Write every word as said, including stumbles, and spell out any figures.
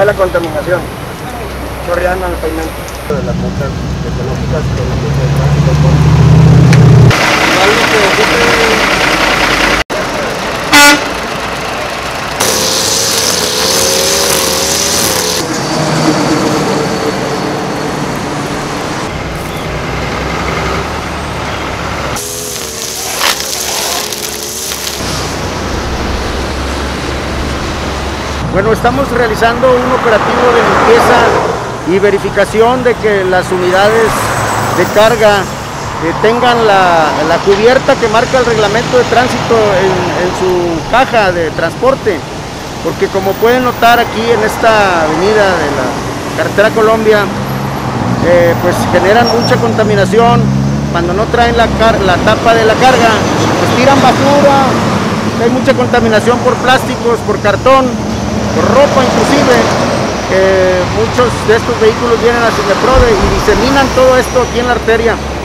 la contaminación, chorreando en el pavimento. De las multas ecológicas que el tránsito pone. Algo que ocupe. Bueno, estamos realizando un operativo de limpieza y verificación de que las unidades de carga eh, tengan la, la cubierta que marca el reglamento de tránsito en, en su caja de transporte, porque como pueden notar aquí en esta avenida de la carretera Colombia, eh, pues generan mucha contaminación. Cuando no traen la, la tapa de la carga, pues tiran basura, hay mucha contaminación por plásticos, por cartón, por ropa inclusive. Eh, muchos de estos vehículos vienen a Cineprode y diseminan todo esto aquí en la arteria.